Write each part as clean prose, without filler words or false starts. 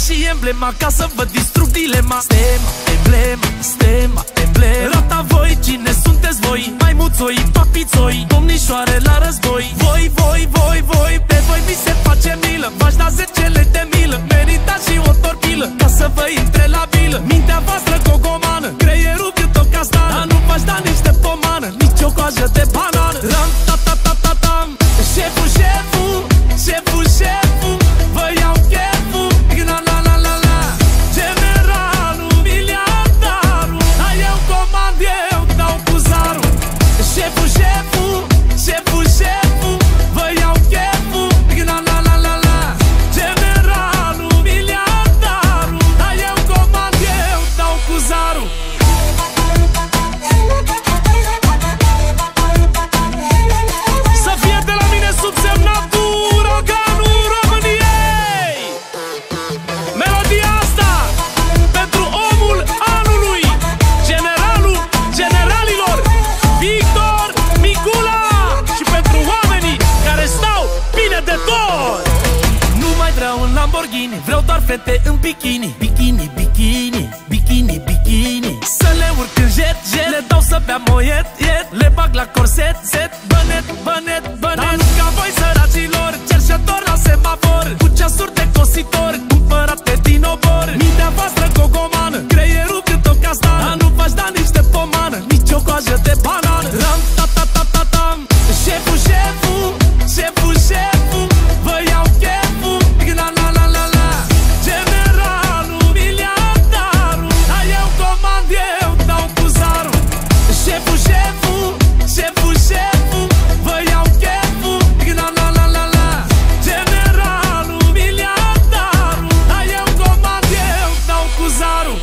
și emblema, ca să vă distrug dilema. Stema, emblema, stema, emblema. Rata voi, cine sunteți voi? Maimuțoi, papițoi, domnișoare la război. Voi, voi, voi, voi, pe voi mi se face milă. V-aș da 10 lei de milă, meritați și o tortilă, ca să vă intre la bilă. Mintea voastră gogomană, creierul cât o castană, dar nu v-aș da nici de pomană, nici o coajă de banană. Ram, ta, ta, ta, ta, tam. Șeful, șeful, șeful, șeful, vă iau cheful. La, la, la, la, la. Generalul, miliardarul, ai eu comand, eu dau cu zarul. Șeful, șeful, șeful, șeful, vă iau cheful. La, la, la, la, la. Generalul, miliardarul, ai eu comand, eu dau cu zarul. Să fie de la mine subsemnatul Uraganul României. Melodia asta pentru omul anului, generalul generalilor, Victor Micula, și pentru oamenii care stau bine de tot. Nu mai vreau un Lamborghini, vreau doar fete în bikini. Bikini, bikini, bikini, bikini. Să le urc în jet, jet, le dau să bea moiet, iet, le bag la corset, set, bănet, bănet, bănet. Dar nu ca voi săracilor, cerșători la semafor, cu ceasuri de cositor, cumpărate din obor. Mintea voastră gogomană, creierul cât o castană, dar nu v-aș da nici de pomană, nici o coajă de banană. Ram, ta, ta, ta, ta, tam. Șeful, șeful, șeful, șeful, vă iau cheful. La, la, la, la, la. Generalul, miliardarul, ai eu comand, eu dau cu zarul. Șeful, șeful, șeful, șeful, vă iau cheful. La, la, la, la, la. Generalul, miliardarul, ai eu comand, eu dau cu zarul.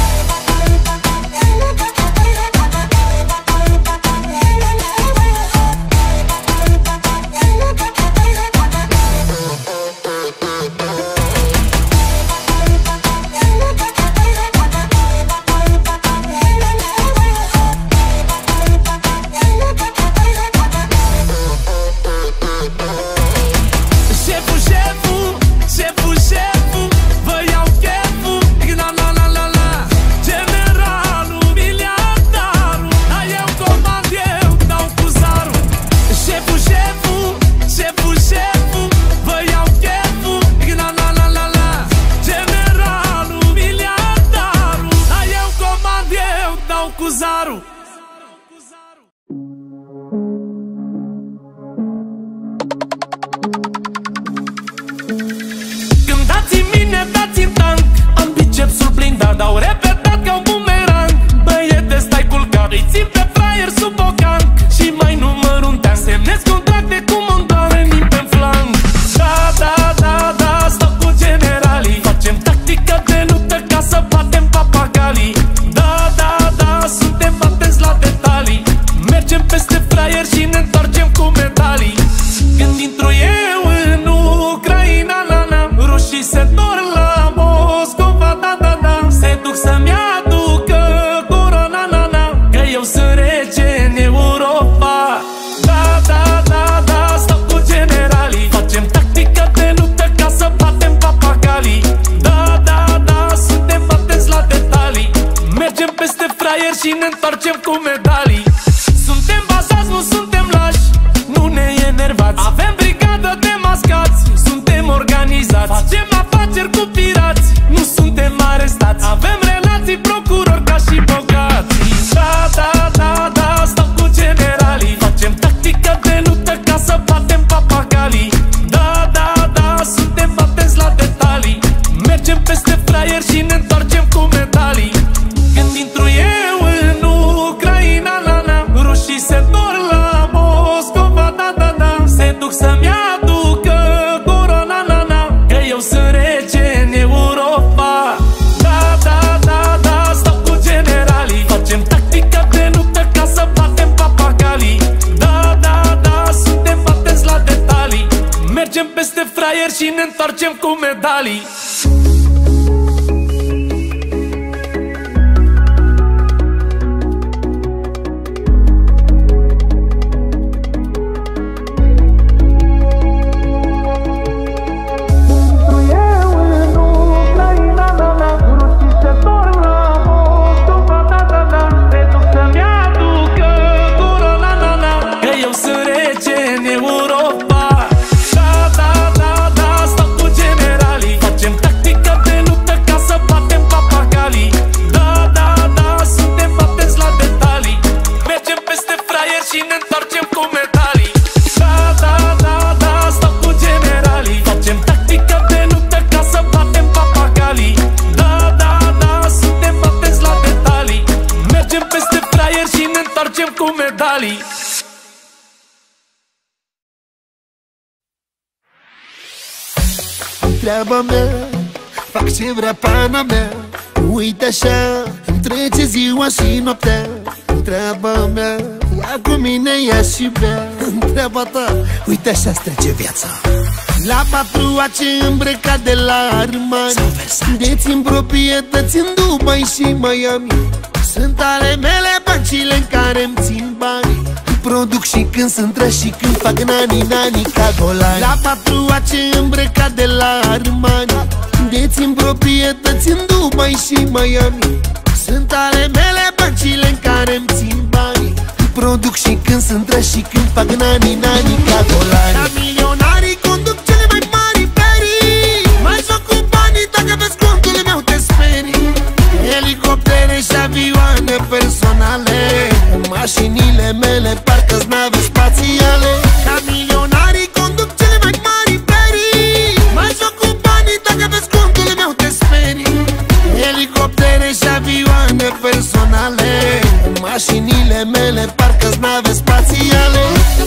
Șeful, șeful, șeful, șeful, vă iau cheful. La, la, la, la, la. Generalul, miliardarul, ai eu comand, eu dau cu zarul. Șeful, șeful, șeful, șeful, vă iau cheful. La, la, la, la, la. Generalul, miliardarul, ai eu comand, eu dau cu zarul. Când dați-mi mine, dați-mi tank, am bicepsul blindat, dau repetat ca un bumerang. Băiete, stai culcat, îi țin pe fraier sub bocan și mai număr un tean. Semnez contracte cu montan, venim pe flanc. Da, da, da, da, stau cu generalii, facem tactică de luptă ca să batem papagalii. Da, da, da, suntem atenți la detalii, mergem peste fraier și ne întoarcem cu medalii. Când intru eu în Ucraina, na, na, rușii se întorc la Moscova, da, da, da. Se duc să-mi aducă corona, na, na, că eu sunt rege în Europa. Da, da, da, da, stau cu generalii, facem tactică de luptă ca să batem papagalii. Da, da, da, suntem atenți la detalii, mergem peste fraier și ne întoarcem cu medalii. Suntem bazați, nu suntem lași, nu ne enervați, avem brigadă de mascați, suntem organizați, facem afaceri cu pirați, nu suntem arestați, avem relații procurori ca și bogații. Da, da, da, da, stau cu generalii, facem tactică de luptă ca să batem papagalii. Da, da, da, suntem atenți la detalii, mergem peste fraier și ne întoarcem cu medalii. Când intru eu în Ucraina, na, na, rușii se întorc la Moscova, da, da, da. Se duc să-mi aducă corona, na, na, că eu sunt rege în Europa. Da, da, da, da, stau cu generalii, facem tactică de luptă ca să batem papagalii. Da, da, da, suntem atenți la detalii, mergem peste fraier și ne întoarcem cu medalii. treaba mea, fac ce vrea pana mea. Uite așa, îmi trece ziua și noaptea. Treaba mea, ia cu mine, ia și bea. Treaba ta, uite așa-ți trece viața. La patrua ce îmbrăcat de la Armani, de-țin proprietăți în Dubai și Miami. Sunt ale mele băncile în care-mi țin bani. Produc și când sunt trăși și când fac nani-nani ca golani. La patrua ce îmbrăcat de la Armani, de-țin proprietăți în Dubai și Miami. Sunt ale mele băncile în care-mi țin bani. Produc și când sunt trăși și când fac nani-nani ca golani. La milionarii conduc cele mai mari perii. Mai joc cu banii, dacă vezi contul meu te sperii. Elicoptere și avioane personale, mașinile mele parcă-s nave spațiale. Ca milionarii conduc cele mai mari perii. Mai joc cu banii, dacă vezi contul meu te sperii. Elicoptere și avioane personale, mașinile mele parcă-s nave spațiale.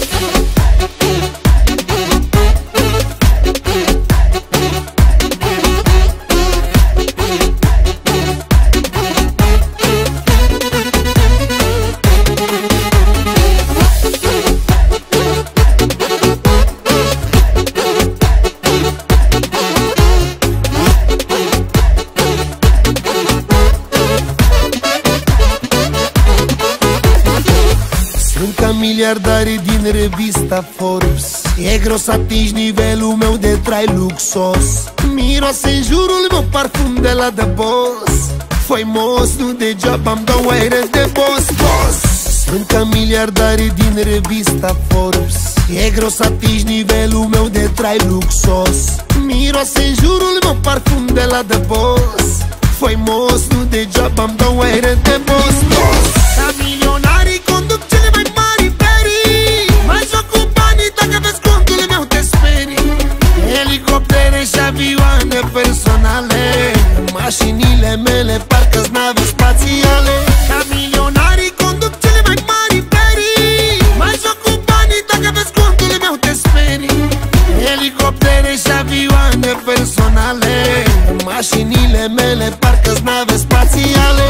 Miliardarii din revista Forbes, e greu să atingi nivelul meu de trai luxos. Miroase în jurul meu parfum de la The Boss. Faimos, nu degeaba îmi dau aere de boss. Sunt ca miliardarii din revista Forbes, e greu să atingi nivelul meu de trai luxos. Miroase în jurul meu parfum de la The Boss. Faimos, nu degeaba îmi dau aere de boss. Ca milionarii conduc cele mai mari perii. Mai joc cu banii, dacă vezi contul meu te sperii. Elicoptere și avioane personale, mașinile mele parcă-s nave spațiale. Ca milionarii conduc cele mai mari perii. Mai joc cu banii, dacă vezi contul meu te sperii. Elicoptere și avioane personale, mașinile mele parcă-s nave spațiale.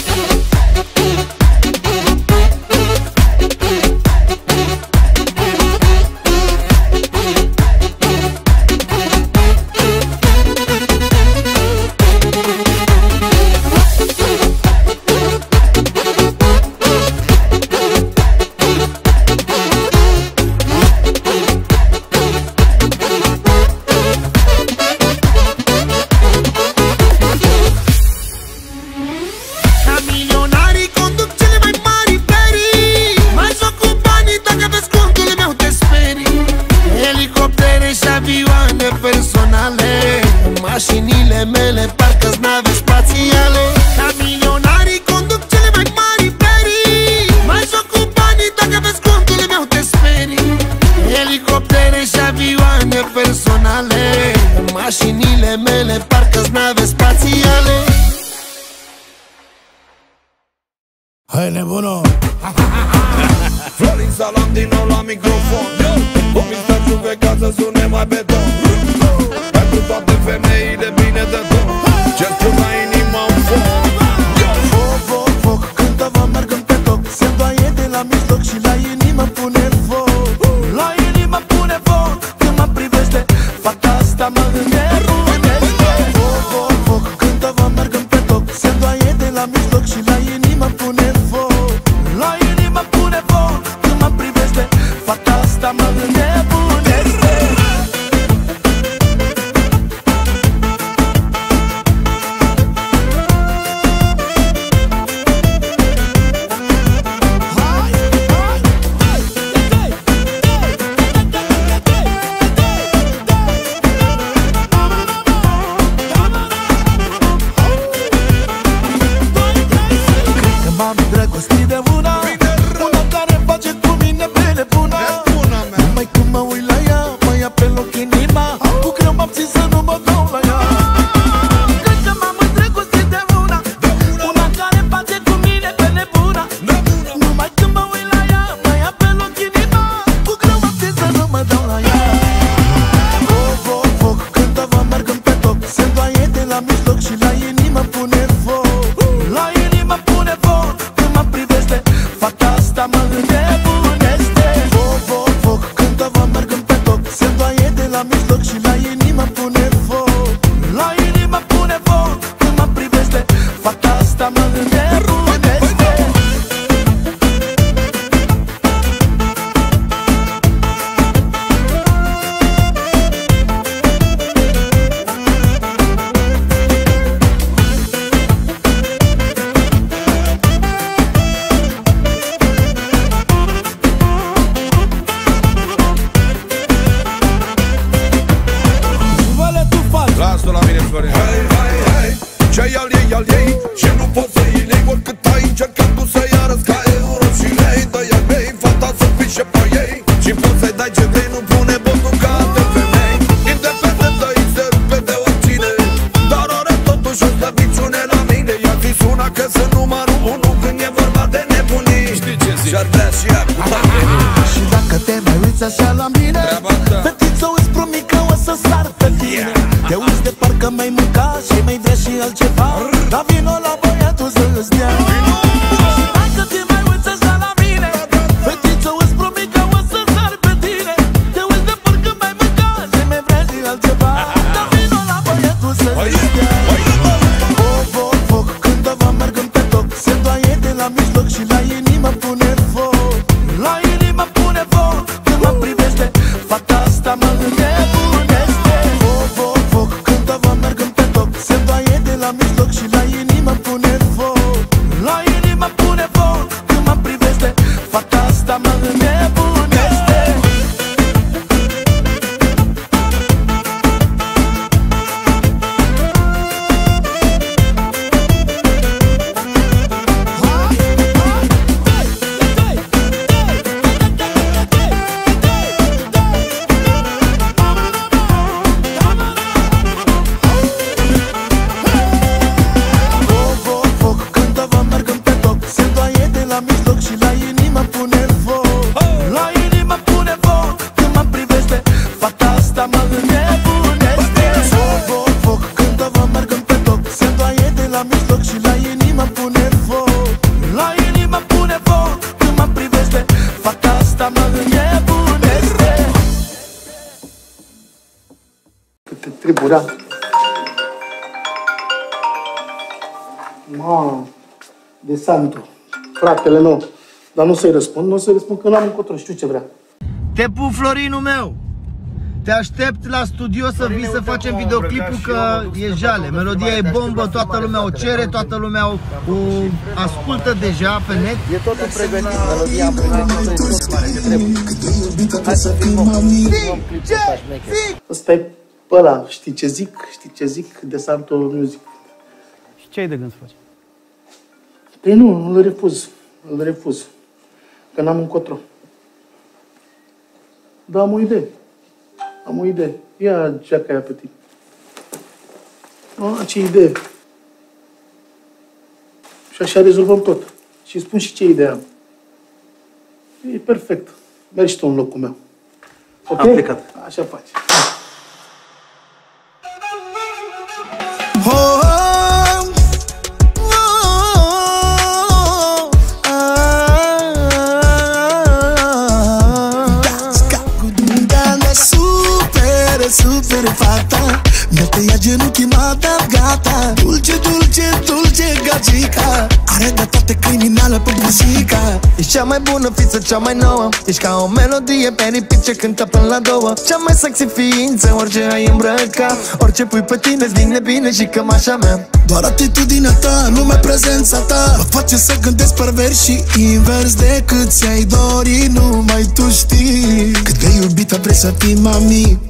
Mașinile mele parcă-s nave spațiale. Ca milionarii conduc cele mai mari perii. Mai joc cu banii, dacă vezi contul meu te sperii. Elicoptere și avioane personale, mașinile mele parcă-s nave spațiale. Hai nebunul! Florin Salam din nou la microfon. Comisar juvecat să sune mai beton. Pentru toate femeile bine de tot, ce-ți pun la inima un foc. Foc, foc, foc, cântă-vă mergând pe toc. Se îndoaie de la mijloc și la inimă pune foc. La inimă pune foc, când mă privește, fata asta mă înnebunește. Foc, foc, foc, cântă-vă mergând pe toc. Se îndoaie de la mijloc și la inimă pune foc. La inimă pune foc, când mă privește, fata asta mă înnebunește. Ce-i al ei și nu poți să îi lei. Oricât ai încercat tu să-i arăți ca euro și lei. Dă-i-al mei, fata să pișe pe ei și poți să-i dai ce vrei, nu pune botul ca alte femei. Independent de-i se rupe de oricine, dar are totuși o slăbiciune la mine. Ea ți suna că sunt numărul 1 când e vorba de nebunii. Știi ce zic? Și-ar vrea și ea cu mine. Și dacă te mai uiți așa la mine, fetiță, îți promit că o să sar pe tine. Te uiți de parcă m-ai mâncat și mai vrea și altceva, dar vino la băiatul să-ți dea. Și dacă te mai uiți așa la mine, fetiță, îți promit că o să sar pe tine. Te uiți de parcă m-ai mâncat și mai vrea și altceva, dar vino la băiatul să-ți dea. Foc, când-o mergând pe toc, se doaie de la mijloc și la inimă pune foc. La inimă pune foc, când mă privește, fata asta mă înnebunește. Foc, când-o mergând pe toc, se doaie de la mijloc și la inimă pune foc. La inimă pune foc, când mă privește, fata asta mă înnebunește. Treburea. Mamă, de Santo, fratele meu. Dar nu să-i răspund, nu o să-i răspund că n-am încotro, știu ce vrea. Te pup, Florinul meu! Te aștept la studio să vii să facem videoclipul, că e jale. Melodia e bombă, toată lumea o cere, toată lumea o ascultă deja pe net. E totul pregătit, melodia am pregătit-o, e tot mare, ce trebuie. Hai să filmăm clipul ăsta șmecher. Ăsta e pe ăla, știi ce zic, de Santo Music. Și ce ai de gând să faci? Păi nu, îl refuz, că n-am încotro. Dar am o idee, ia geaca aia pe tine. Ce idee. Și așa rezolvăm tot. Și spun și ce idee am. E perfect. Mergi tu în locul meu. Ok? Am plecat. Așa faci. Super fata, mi-a tăiat genunchii, m-a dat gata. Dulce, gagica, are de toate criminală pe buzica. Ești cea mai bună fiță, cea mai nouă. Ești ca o melodie pe repeat ce cântă până la 2. Cea mai sexy ființă, orice ai îmbrăca. Orice pui pe tine-ți vine bine și cămașa mea. Doar atitudinea ta, numai prezența ta mă face să gândesc pervers și invers. Decât ți-ai dori, numai tu știi. Cât de iubită vrei să fii, mami.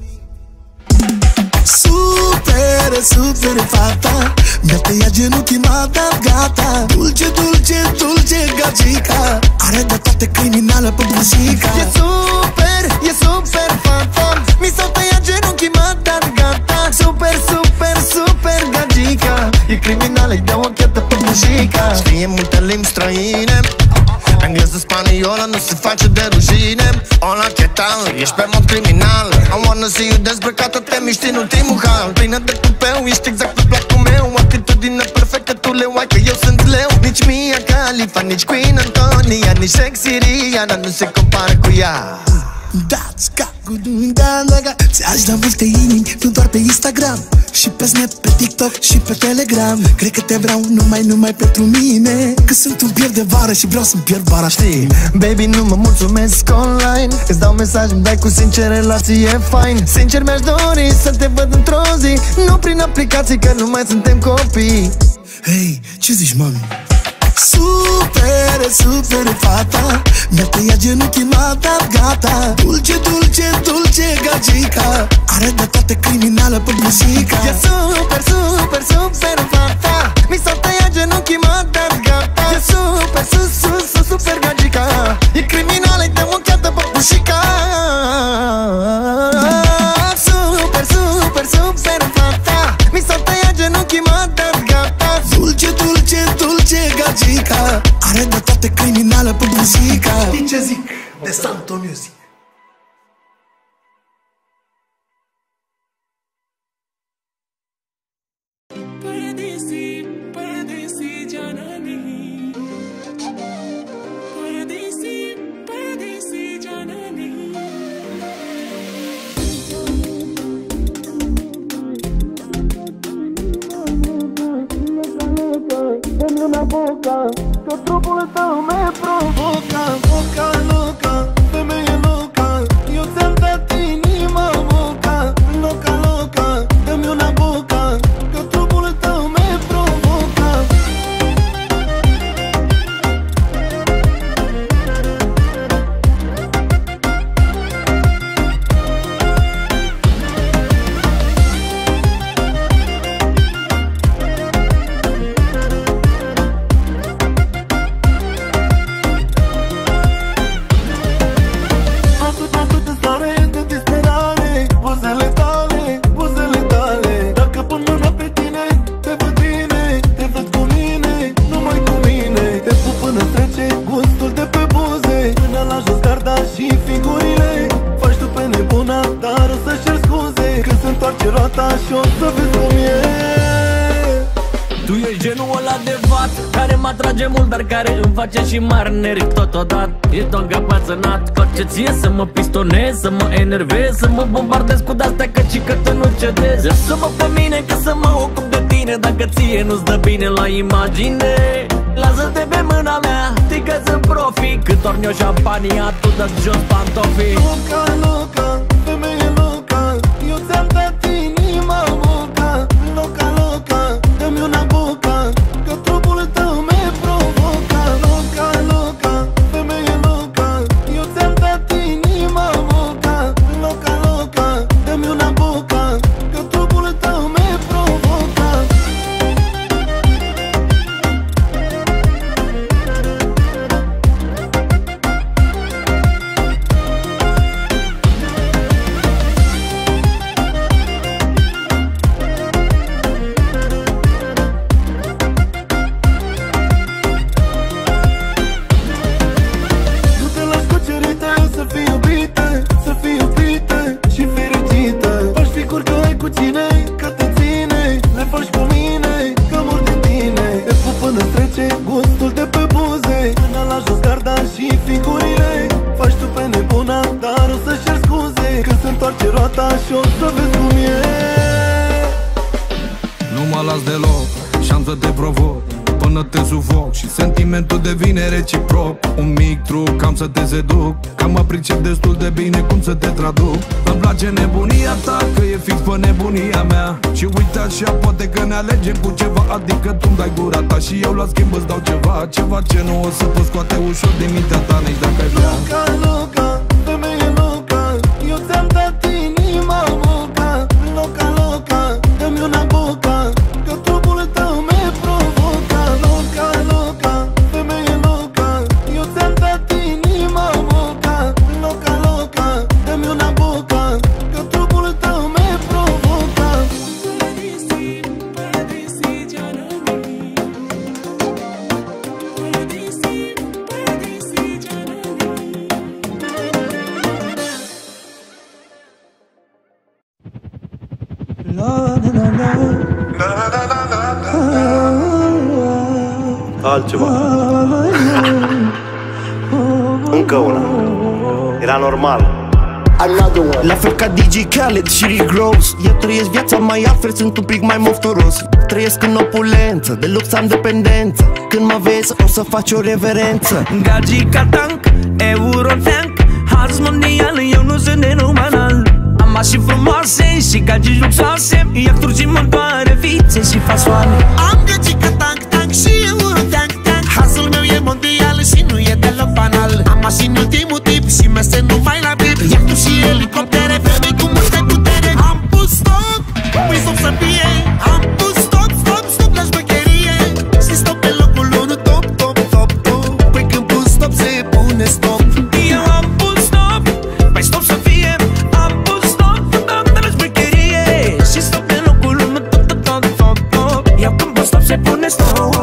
Super fata, mi-a tăiat genunchii, m-a dat gata. Dulce, gagica, are de toate criminală pe buzica. E super fata, mi s-au tăiat genunchii, m-a dat gata. Super gagica, e criminală, îi dau o chetă pe buzica. Știe multe limbi străine, engleză, spaniolă, nu se face de rușine. Hola, ce tal? Ești pe mod criminal. I wanna see you dezbrăcată, te miști în ultimul hal. Plină de tupeu, ești exact pe placul meu. Atitudine perfectă, tu le uai că eu sunt leu. Nici Mia Khalifa, nici Queen Antonia, nici Sexy Rihanna nu se compară cu ea. Dați ca ți-aș da multe inimi, nu doar pe Instagram, și pe Snap, pe TikTok și pe Telegram. Cred că te vreau numai pentru mine, că sunt un pierd de vară și vreau să-mi pierd vara. Știi, baby, nu mă mulțumesc online. Îți dau mesaj, îmi dai cu sincer, relație e fine. Sincer mi-aș dori să te văd într-o zi, nu prin aplicații, că nu mai suntem copii. Hei, ce zici, mami? Super fata, mi-a tăiat genunchii, m-a dat gata. Dulce, gagica, are de toate criminală pe muzica. E super, super, super fata. Mi s-au tăiat genunchii, m-a dat gata. E super, super gagica. E criminală, e demoncheată pe muzica. Super, super, super fata. Mi s-au tăiat genunchii, m-a dat gata. Dulce, dulce, dulce gagica. Are de toate criminală pe muzica. Știi ce zic? De Santo Music. Dă-mi una boca, că trupul tău me provoca. Boca loca, femeie loca, eu ți-am dat inima boca. Loca, loca, dă-mi una boca, că trupul tău me provoca. Și o să vezi cum e. Tu ești genul ăla de vat care mă atrage mult, dar care îmi face și mari nervi totodată. E tot încăpățânat, tot ce ție să mă pistonez, să mă enervez, să mă bombardez cu de-astea căci că tu nu cedezi. Lasă-mă pe mine că să mă ocup de tine, dacă ție nu-ți dă bine la imagine. Lasă-te pe mâna mea, știi că sunt profi. Cât torni eu șampania, tu dă-ți jos pantofii. Loca, loca, femeie loca, eu ți-am dat inima boca. Loca, loca, dă-mi una boca, că trupul tău me provoca. Loca, loca, femeie loca, eu ți-am dat inima boca. Loca, loca, dă-mi una boca, că trupul tău me provoca. Și o să vezi cum e. Nu mă las deloc și am să te provoc până te sufoc și sentimentul devine reciproc. Un mic truc, am să te seduc, că mă pricep destul de bine cum să te traduc. Îmi place nebunia ta, că e fix pe nebunia mea. Și uite așa, poate că ne alegem cu ceva, adică tu-mi dai gura ta și eu la schimb îți dau ceva. Ceva ce nu o să poți scoate ușor din mintea ta, nici dacă ai vrea. Loca, loca, femeie loca, eu ți-am dat inima boca. Loca, loca, dă-mi una boca, că trupul tău me provoca. Loca, loca, femeie loca, eu ți-am dat inima boca. Loca, loca, dă-mi una boca, că trupul tău me provoca. Altceva. Încă una. Era normal. La fel ca DJ Khaled și Rick Ross, eu trăiesc viața mai altfel, sunt un pic mai mofturos. Trăiesc în opulență, de lux am dependență. Când mă vezi o să faci o reverență. Gagica tank, Eurotank, Haz mondial, eu nu sunt nenumanal. Am mașini frumoase și gagici luxoase, iahturi și motoare, vițe și fasoane. Am gagica tank, tank și Eurotank, tank. Hazul meu e mondial și nu e deloc banal. Am mașini ultimul tip și mese numai la bip. Iacturi și elicoptere, femei cu multe putere. pune stop.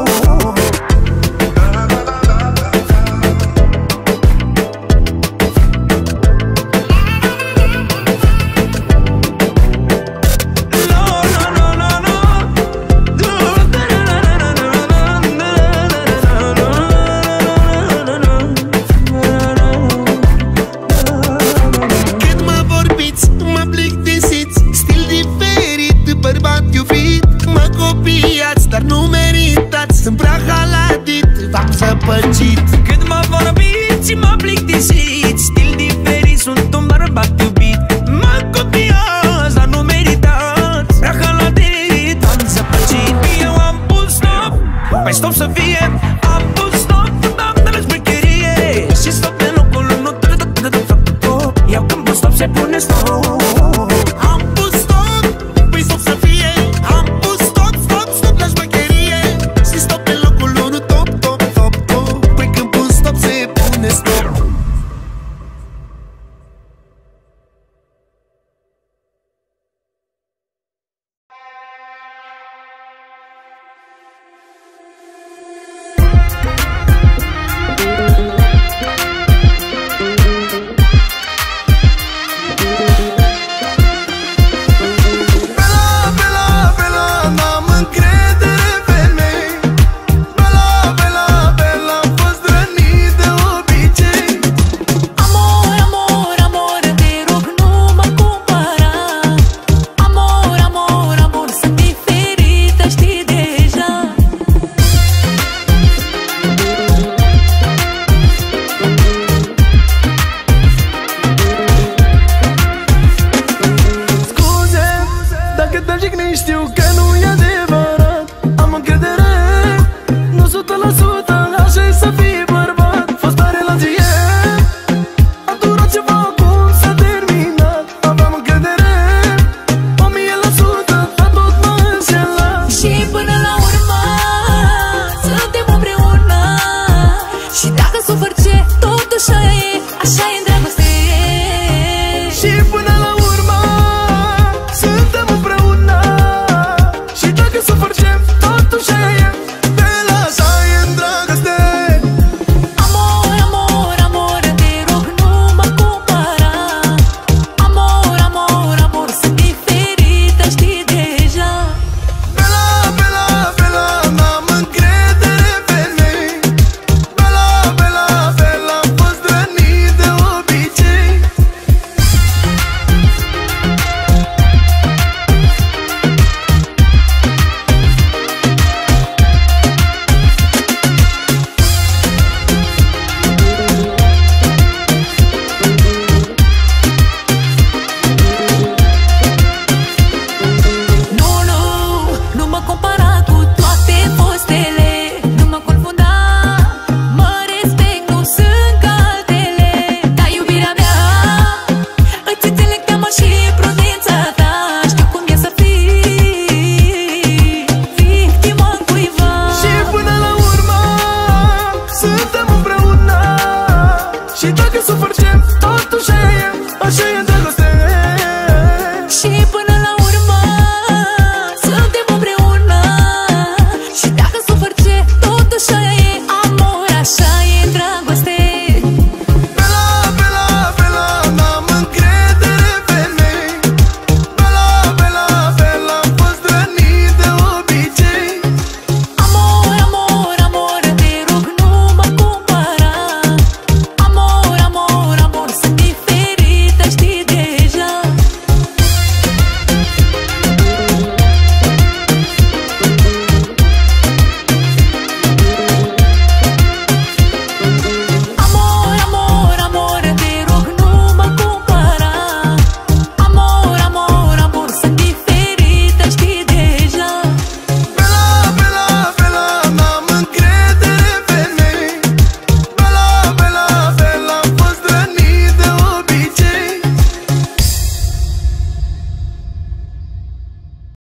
Dar nu meritați, sunt prea haladit, v-am zăpăcit. Cât mă vorbiți, mă plictisiți, stil diferit, sunt un bărbat iubit. Mă copiați, dar nu meritați, prea haladit, v-am zăpăcit. Eu am pus stop, păi stop să fie. Am pus stop, doamnele șmecherie, și stop pe locul 1. Iar când pus stop se pune stop. Am pus stop, păi stop să fie. Am pus stop, stop, stop la șmecherie, și stop pe locul 1. Top, top, top, top. Păi când pun stop se pune stop. Știu că nu e adevărat, am încredere, nu 100%, așa e să fie.